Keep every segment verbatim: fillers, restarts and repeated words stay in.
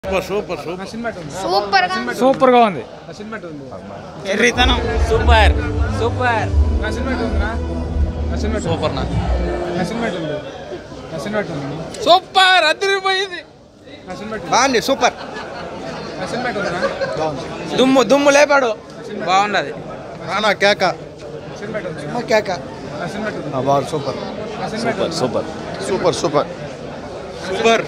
Super super super super గా ఉంది. ఎర్రితనం సూపర్ సూపర్ సూపర్ నా సూపర్ అదిరిపోయింది. బాగుంది సూపర్. దుమ్ము దుమ్ము లేపాడు బాగున్నది. రానా కేక కేక బాగుంది. Super super super super super super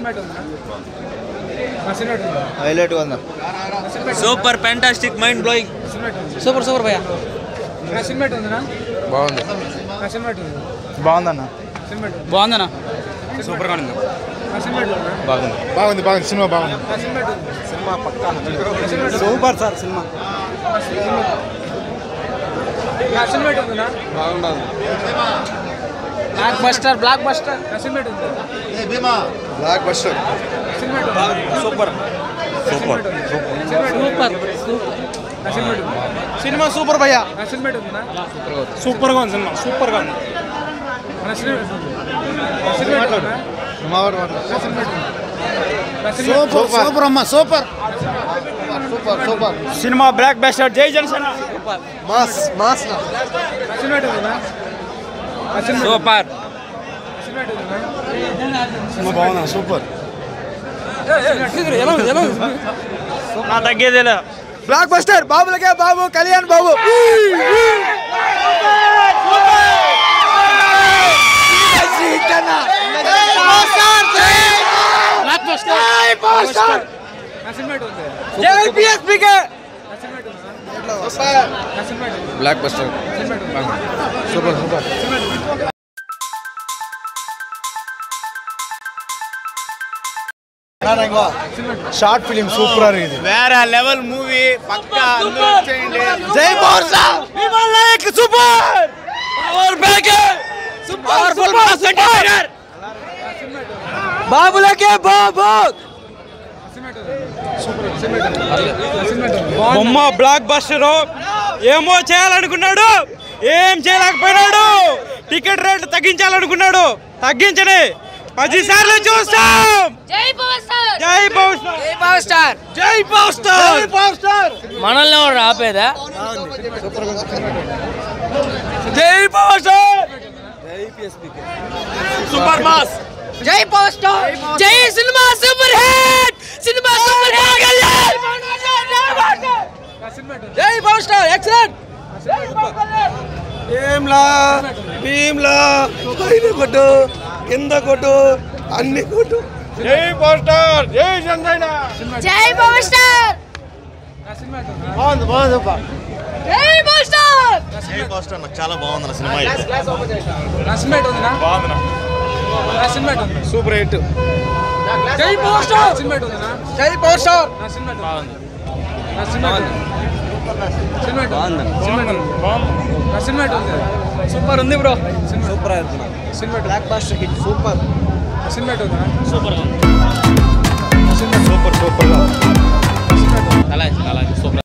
highlight ఉందా. Super fantastic mind blowing. Super super భయ్యా బాగుంది. బాగుందన్న బాగుందన్నా సూపర్ గా ఉంది. బాగుంది బాగుంది బాగుంది సినిమా బాగుంది. సినిమా పక్కా సూపర్ సార్. సినిమా బాగుంది. Blockbuster blockbuster blockbuster super super super సినిమా సూపర్ భయ్యా. సూపర్ గా ఉంది సినిమా. సూపర్ గా ఉంది. సూపర్ అమ్మా సూపర్ సూపర్ సూపర్ సినిమా బ్లాక్ బస్టర్. జై జనసేన. మాస్ మాస్ సూపర్ సినిమా బాగుందా. సూపర్ నా తగ్గేదేలే. Blockbuster. బాబులకే బాబు కళ్యాణ్ బాబు. Blockbuster super super. Short film super. ఇది వేరే లెవెల్ మూవీ పక్కా. జై power star Bheemla Naik. Super power back powerful mass entertainer. బాబులకే బాబు. బొమ్మ బ్లాక్ బస్టర్. ఏమో చేయాలనుకున్నాడు, ఏం చేయలేకపోయినాడు. టికెట్ రేట్లు తగ్గించాలనుకున్నాడు, తగ్గించని పది సార్లు చూస్తాం. జై పవర్ స్టార్ జై పవర్ స్టార్ జై పవర్ స్టార్ జై పవర్ స్టార్ జై పవర్ స్టార్. మనల్ని ఎవరు ఆపేదా? జై పవర్ స్టార్. Super mass. జై పవర్ స్టార్. జై సినిమా సూపర్ హిట్. సినిమా సూపర్ హిట్. జై power star. Excellent. Bheemla Bheemla పైన కొట్టు కింద కొట్టు అన్ని కొట్టు. జై పవర్ స్టార్. జై చంద్రయ్య. జై పవర్ స్టార్. బాగుంది బాగుంది. జై పవర్ స్టార్. జై పవర్ స్టార్. నాకు చాలా బాగుంది సినిమా. Super hit. జై పవర్ స్టార్. జై పవర్ స్టార్. సూపర్ ఉంది bro. Super blockbuster hit. Super super super super. అలాగే అలాగే సూపర్.